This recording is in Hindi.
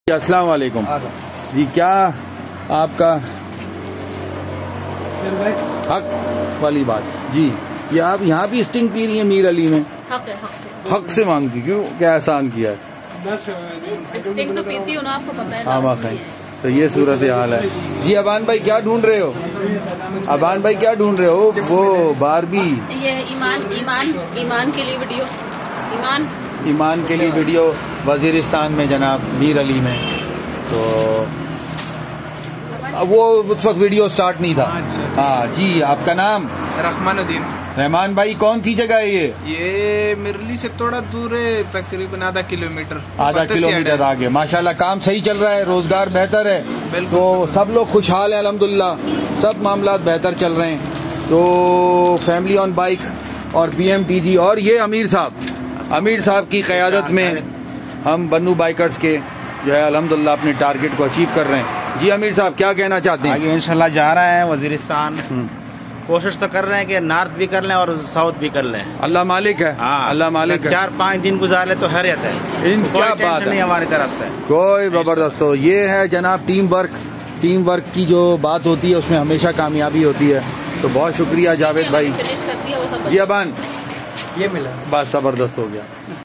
अस्सलाम वालेकुम जी। क्या आपका हक वाली बात जी, कि आप यहाँ भी स्टिंग पी रही हैं मीर अली में? हक से मांगती क्यों? क्या एहसान किया है? स्टिंग तो पीती हूँ ना, आपको पता है। हाँ है। तो ये सूरत हाल है जी। अबान भाई क्या ढूंढ रहे हो? अबान भाई क्या ढूंढ रहे हो? वो बारबी ये ईमान के लिए वीडियो, ईमान के लिए वीडियो वजीरिस्तान में जनाब मीर अली में। तो वो उस वक्त वीडियो स्टार्ट नहीं था। हाँ जी। आपका नाम? रहमानुद्दीन। रहमान भाई कौन सी जगह है ये मिरली से थोड़ा दूर है, तकरीबन आधा किलोमीटर आगे। माशाल्लाह काम सही चल रहा है, रोजगार बेहतर है, तो सब लोग खुशहाल है अल्हम्दुलिल्लाह, सब मामला बेहतर चल रहे हैं। तो फैमिली ऑन बाइक और BMTG और ये अमीर साहब की क़यादत में हम बन्नू बाइकर्स के जो है अल्हम्दुलिल्लाह अपने टारगेट को अचीव कर रहे हैं। जी अमीर साहब क्या कहना चाहते हैं? आगे इंशाल्लाह जा रहे हैं वजीरिस्तान। कोशिश तो कर रहे हैं कि नॉर्थ भी कर लें और साउथ भी कर लें। अल्लाह मालिक है। हाँ, अल्लाह मालिक है। 4-5 दिन गुजार ले तो हैरियत है। इन क्या बात है, नहीं हमारी तरफ से कोई जबरदस्त। तो ये है जनाब टीम वर्क की जो बात होती है उसमें हमेशा कामयाबी होती है। तो बहुत शुक्रिया जावेद भाई। जी अबान ये मिला, बस जबरदस्त हो गया।